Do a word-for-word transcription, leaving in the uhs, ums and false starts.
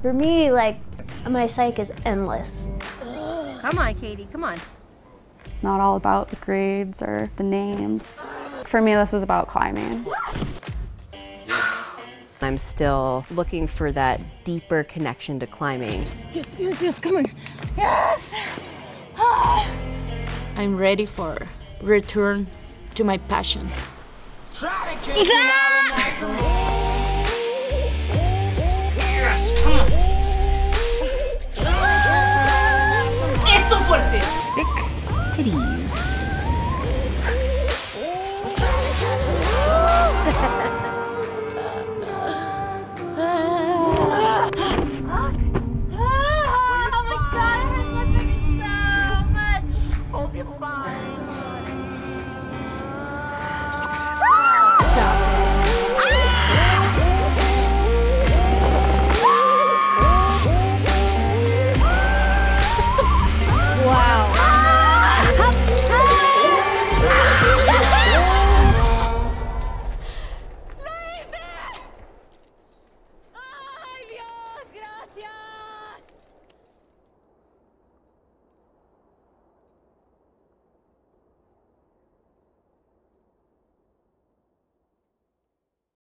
For me, like, my psyche is endless. Come on, Katie, come on. It's not all about the grades or the names. For me, this is about climbing. I'm still looking for that deeper connection to climbing. Yes, yes, yes, come on. Yes! Ah. I'm ready for return to my passion. Try to kiss me all the night.